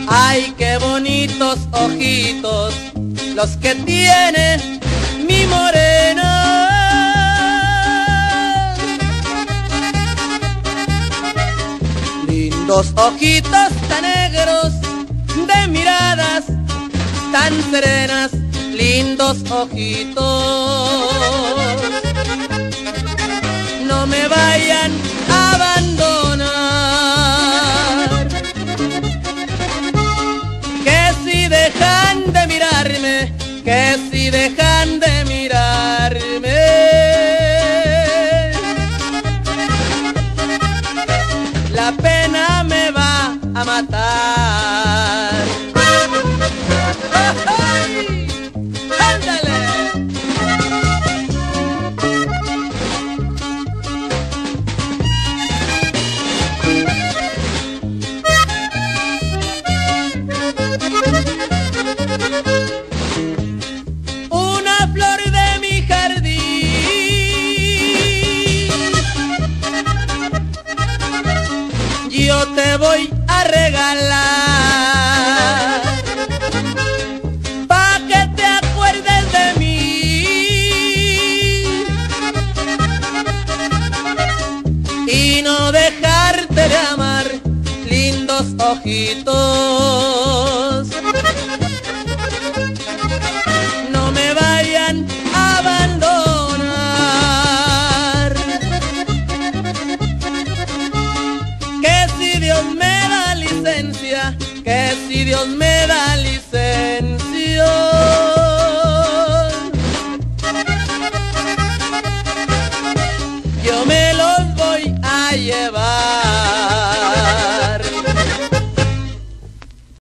Ay, qué bonitos ojitos los que tiene mi morena. Lindos ojitos tan negros, de miradas tan serenas, lindos ojitos. No me vayan a abandonar, que si dejan de mirarme, que si dejan de mirarme, la pena me va a matar. ¡Ay! ¡Ándale! Una flor de mi jardín yo te voy a regalar, pa' que te acuerdes de mí y no dejarte de amar, lindos ojitos. No me vayan a abandonar, que si Dios me da licencia, que si Dios me da licencia.